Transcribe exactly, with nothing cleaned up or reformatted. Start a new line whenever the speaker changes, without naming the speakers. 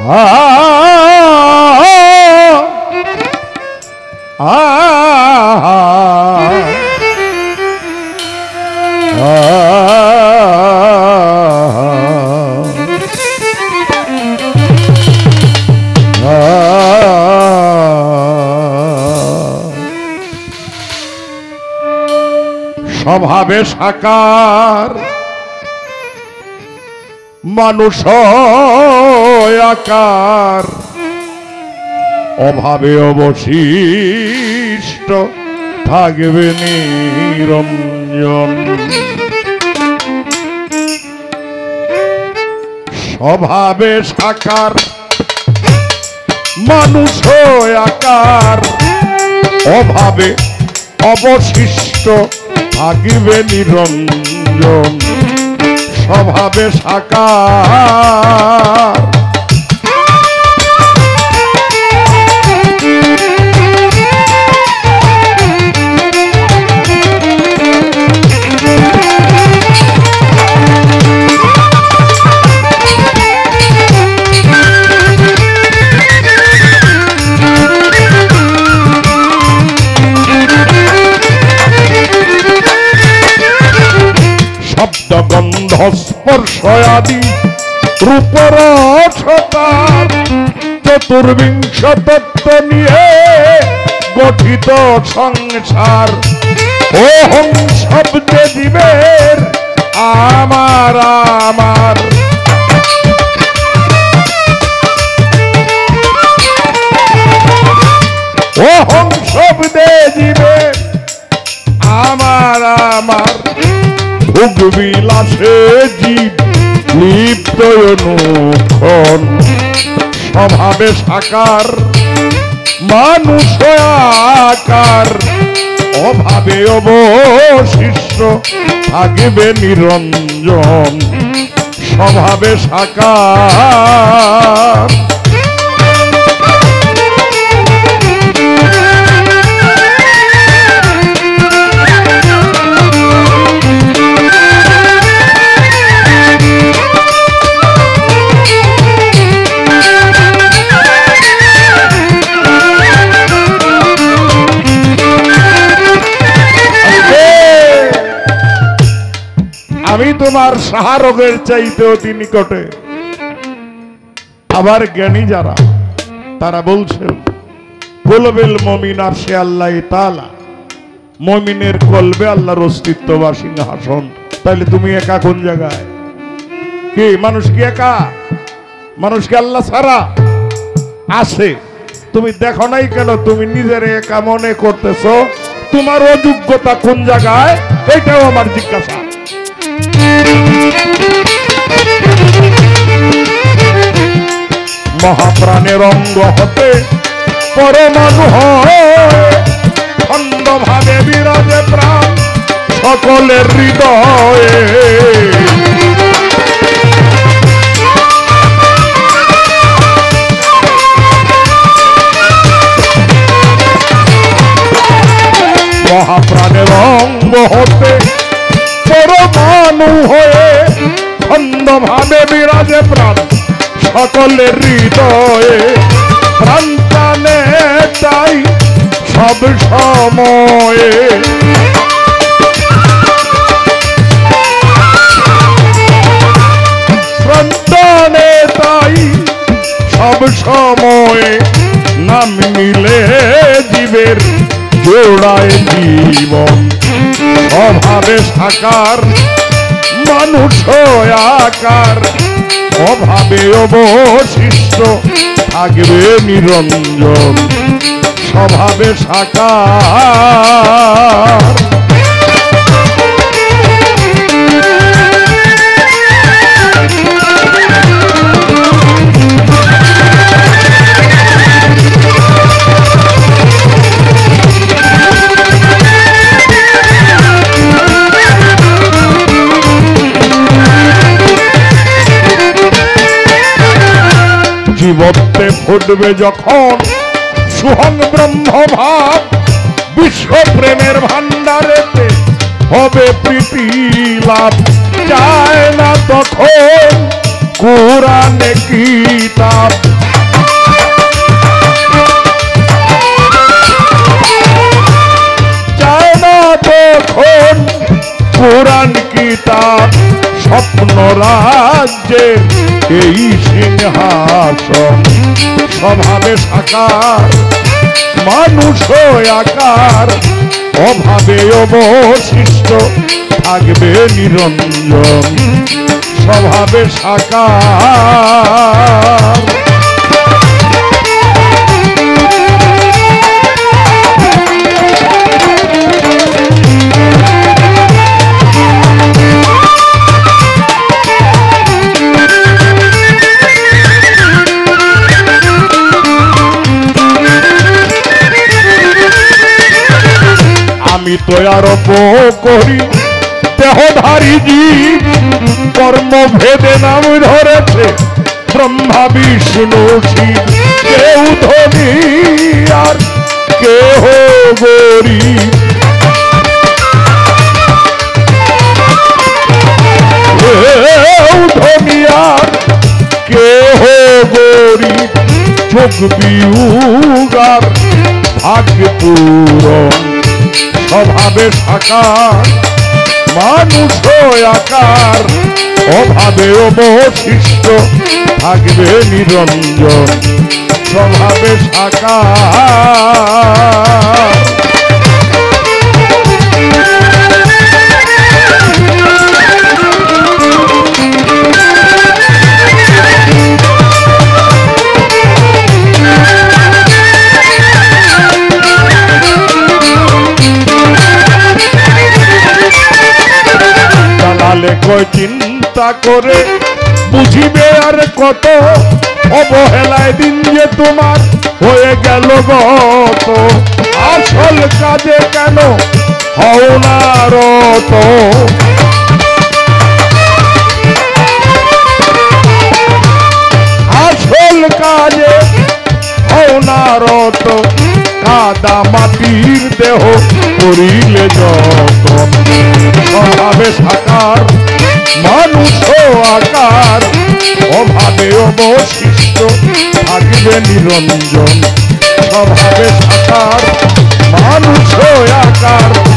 স্বভাবে সাকার মানুষ আকার অভাবে অবশিষ্ট থাকবে নিরঞ্জন। স্বভাবে সাকার মানুষ আকার অভাবে অবশিষ্ট থাকিবে নিরঞ্জন। স্বভাবে সাকার শব্দ গন্ধ স্পর্শ আদি রূপরসতার চতুর্বিংশ তত্ত্ব নিয়ে গঠিত সংসার। ওহং শব্দে জীবের আমার আমার ওহং শব্দে জীবের আমার আমার ভোগ বিলাসে জীব লিপ্ত অনুক্ষণ। স্বভাবে সাকার মানুষ আকার অভাবে অবশিষ্ট থাকিবে নিরঞ্জন। স্বভাবে সাকার আমি তোমার সাহারোগের চাইতে অতি নিকটে। আবার জ্ঞানী যারা তারা বলছেন কলবেল মমিন আরশে আল্লাহ তাআলা, মমিনের কলবে আল্লাহর অস্তিত্ব বা সিংহাসন। তাহলে তুমি একা কোন জায়গায়? কি মানুষ কি একা? মানুষ কি আল্লাহ ছাড়া আছে? তুমি দেখো নাই কেন? তুমি নিজের একা মনে করতেছো। তোমার অযোগ্যতা কোন জায়গায় এটাও আমার জিজ্ঞাসা। মহাপ্রাণের অঙ্গ হতে পরমাণু খণ্ড ভাবে বিরাজে প্রাণ সকলের হৃদয়ে। মহাপ্রাণের অঙ্গ হতে পরমাণু হয়ে খণ্ড ভাবে বিরাজে প্রাণ সকলের হৃদয়ে। প্রাণ প্রাণে তাই সব সময়ে প্রাণ প্রাণে তাই সব সময়ে নাম মিলে জীবের জোড়ায় জীবন। অভাবে সাকার মানুষ আকার অভাবে অবশিষ্ট থাকবে নিরঞ্জন। স্বভাবে সাকার জীবত্বে ফুটবে যখন সুহং ব্রহ্ম ভাব, বিশ্ব প্রেমের ভান্ডারেতে হবে প্রীতি লাভ। যায় না তখন কুরআনে কিতাব রাজ্যে এই সিংহাসন স্বভাবে সাকার মানুষ আকার অভাবে অবশিষ্ট থাকবে নিরঞ্জন স্বভাবে সাকার আমি তো আরোপ করি দেহধারী জীব কর্ম ভেদে নাম ধরেছে ব্রহ্মা বিষ্ণু শিব কেউ ধনী আর কেহ গরিব কেউ ধনী আর কেহ গরিব যোগ বিয়োগার ভাগ্য পূরণ স্বভাবে সাকার মানুষ আকার অভাবে অবশিষ্ট থাকবে নিরঞ্জন স্বভাবে সাকার কয় চিন্তা করে বুঝিবে আর কত অবহেলায় দিন যে তোমার হয়ে গেল গত আসল কাজে কেন হও না রত আসল কাজে হও না রত কাদা মাটির দেহ করিলে যতন স্বভাবে সাকার মানুষ আকার অভাবে অবশিষ্ট থাকবে নিরঞ্জন স্বভাবে সাকার মানুষ আকার